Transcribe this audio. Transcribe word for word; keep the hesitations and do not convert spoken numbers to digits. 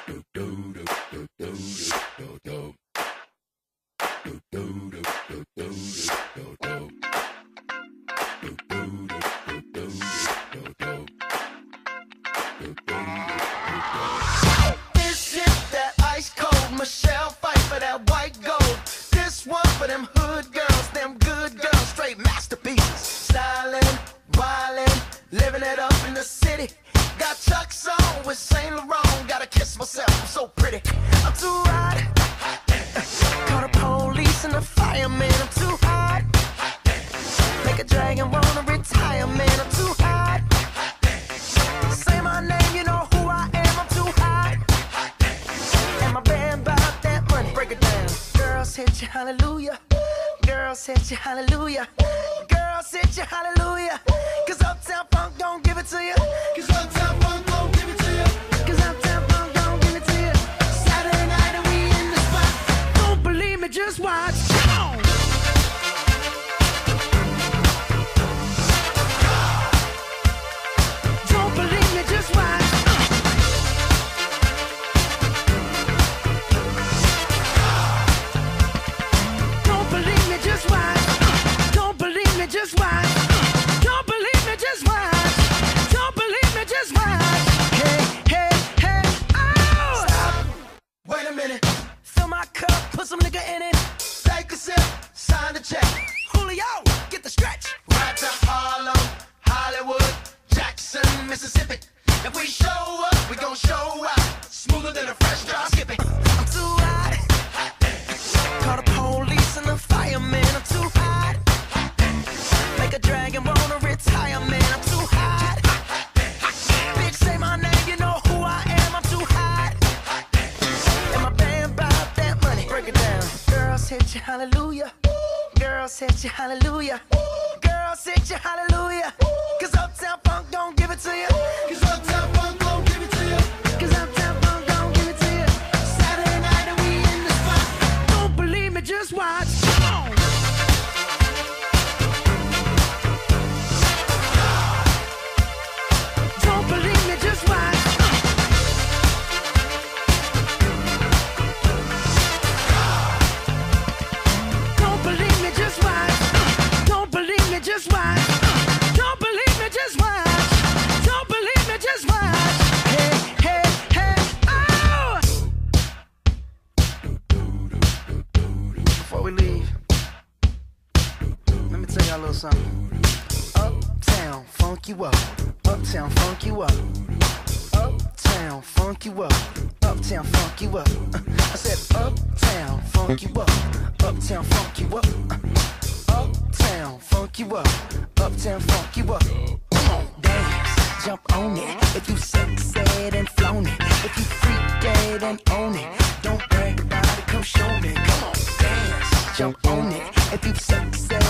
This shit that ice cold, Michelle fight for that white gold. This one for them hood girls, them good girls, straight masterpieces. Stylin', wildin', living it up in the city. Got Chuck's on with Saint Laurent, gotta kiss myself, I'm so pretty. I'm too hot. Call the police and the fireman, I'm too hot. Make a dragon wanna retire, man, I'm too hot. Say my name, you know who I am, I'm too hot. And my band bought that money, break it down. Girls hit you, hallelujah. Girls hit you, hallelujah. Girls hit you, hallelujah. Cause Uptown Funk don't give it to you. Cause Uptown Funk don't give it to you. Cause Uptown Funk don't give it to you. Saturday night and we in the spot. Don't believe me, just watch. Come on. Don't believe me, just watch. Don't believe me, just watch. Don't believe me, just watch. Don't believe me, just watch. Don't believe me, just watch. Hey, hey, hey, oh! Stop. Wait a minute. Fill my cup, put some nigga in it. Take a sip, sign the check. Julio, get the stretch. Right to Harlem, Hollywood, Jackson, Mississippi. If we show up, we gon' show out. Smoother than a fresh drop. Skip it. I'm too hot. Call the police and the fireman. I'm too hot. Make a dragon wanna retire, man. I'm too hot. Bitch, say my name, you know who I am. I'm too hot. And my band bought that money. Break it down. Girls hit you, hallelujah. Girls hit you, hallelujah. Girls hit you, hallelujah. Cause Uptown Funk don't give it to you. Cause Uptown Funk don't give it to you. Cause Uptown Funk don't give it to you. Saturday night and we in the spot. Don't believe me, just watch. Come on. Don't believe me, just watch. Don't believe me, just watch. Don't believe me, just watch. Don't believe me, just watch. Don't believe me, just watch. Hey, hey, hey, oh! Before we leave, let me tell y'all a little something. Uptown, funk you up. Uptown, funk you up. Uptown, funk you up. Uptown, funk you up. Uh, I said uptown, funk you up. Uptown, funk you up. Uh, uptown, funk you up. Uptown, funk you up. Come on, dance, jump on it. If you sexed and flown it. If you freak dead and own it. Don't brag about it, come show me. Come on, dance, jump on it. If you sexed